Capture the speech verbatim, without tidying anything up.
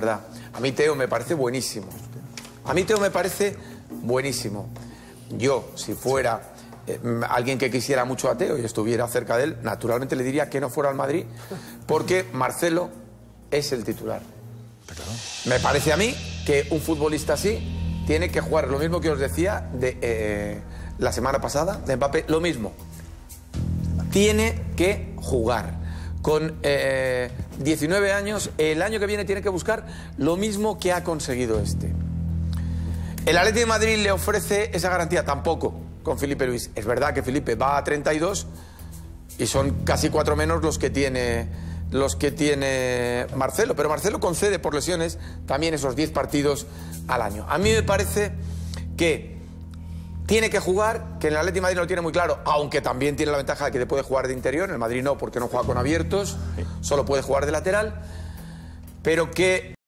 verdad. A mí Teo me parece buenísimo. A mí Teo me parece buenísimo. Yo, si fuera eh, alguien que quisiera mucho a Teo y estuviera cerca de él, naturalmente le diría que no fuera al Madrid, porque Marcelo es el titular. Perdón. Me parece a mí que un futbolista así tiene que jugar lo mismo que os decía de eh, la semana pasada, de Mbappé, lo mismo. Tiene que jugar. Con eh, diecinueve años, el año que viene tiene que buscar lo mismo que ha conseguido este. ¿El Atlético de Madrid le ofrece esa garantía? Tampoco con Felipe Luis. Es verdad que Felipe va a treinta y dos y son casi cuatro menos los que tiene, los que tiene Marcelo. Pero Marcelo concede por lesiones también esos diez partidos al año. A mí me parece que tiene que jugar, que en el Atlético de Madrid no lo tiene muy claro, aunque también tiene la ventaja de que puede jugar de interior. En el Madrid no, porque no juega con abiertos, solo puede jugar de lateral. Pero que